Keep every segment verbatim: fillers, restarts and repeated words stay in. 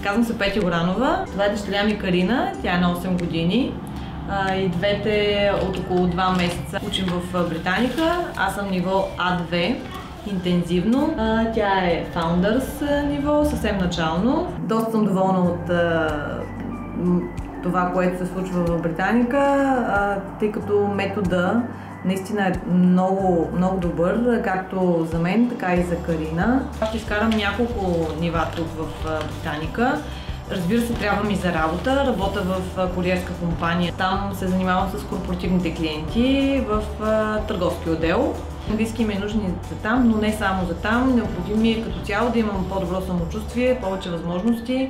Казвам се Петя Горанова. Това е дъщеря ми Карина, тя е на осем години. И двете от около два месеца учим в Британика. Аз съм ниво А две, интензивно. Тя е Founders ниво, съвсем начално. Доста съм доволна от това, което се случва в Британика, тъй като метода наистина е много, много добър, както за мен, така и за Карина. Аз ще изкарам няколко нива тук в Британика. Разбира се, трябва ми за работа. Работя в куриерска компания. Там се занимавам с корпоративните клиенти в търговски отдел. Английски ми е нужен за там, но не само за там. Необходимо ми е като цяло да имам по-добро самочувствие, повече възможности.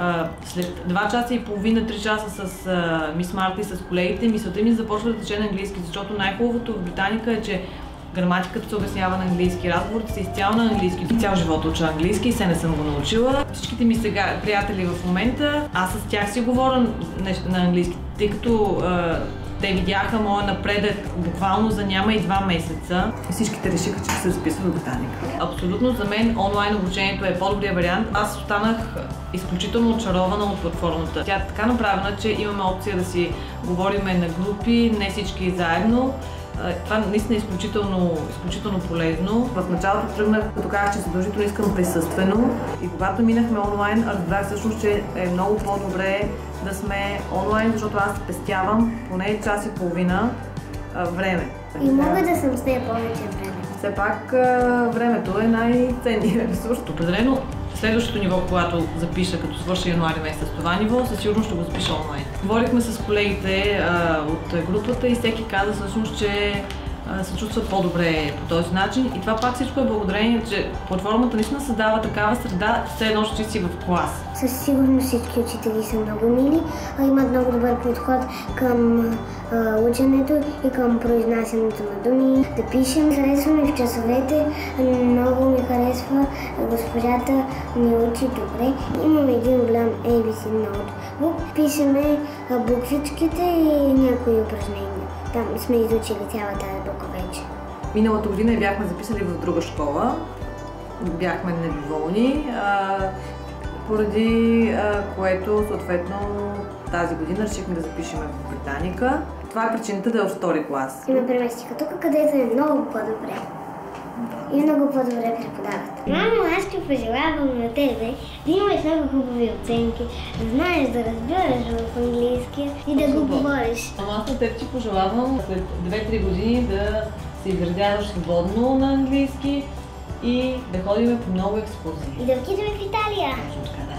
След два часа и половина, три часа с мис Марта и с колегите, мисълта ми започва да тече на английски, защото най-хубавото в Британика е, че граматиката се обяснява на английски, разговорите са изцяло на английски. Цял живот уча английски и се не съм го научила. Всичките ми сега приятели в момента, аз с тях си говоря на английски, тъй като те видяха моя напредък буквално за няма и два месеца. Всичките решиха, че ще се записват в Британика. Абсолютно за мен онлайн обучението е по-добрия вариант. Аз останах изключително очарована от платформата. Тя е така направена, че имаме опция да си говорим на групи, не всички заедно. Това наистина е изключително, изключително полезно. В началото тръгнах, като казах, че задължително искам присъствено. И когато минахме онлайн, разбрах всъщност, че е много по-добре да сме онлайн, защото аз спестявам поне час и половина а, време. И мога да съм с нея повече време. Все пак а, времето е най-ценният ресурс. Определено следващото ниво, когато запиша, като свърша януари месец това ниво, със сигурност ще го запиша онлайн. Говорихме с колегите а, от групата и всеки каза всъщност, че а, се чувства по-добре по този начин. И това пак всичко е благодарение, че платформата наистина създава такава среда, все едно, че си в клас. Със сигурност всички учители са много мили, а имат много добър подход към а, ученето и към произнасянето на думи. Да пишем, харесваме в часовете, много ми харесва, госпожата ни учи добре. Имаме един голям ей би си ноутбук, пишеме буквичките и някои упражнения. Там сме изучили цялата буква вече. Миналата година бяхме записали в друга школа, бяхме недоволни, а, поради а, което съответно тази година решихме да запишем в Британика. Това е причината да е от втори клас. И ме преместиха тук, където е много по-добре. И много по-добре преподават. Мамо, аз ще пожелавам на тебе да имаш много хубави оценки, да знаеш да разбираш в английски и да го говориш. Ама аз на теб ти пожелавам след две-три години да се изразяваш свободно на английски и да ходим по много екскурзии. И да отидем в Италия. Точно така.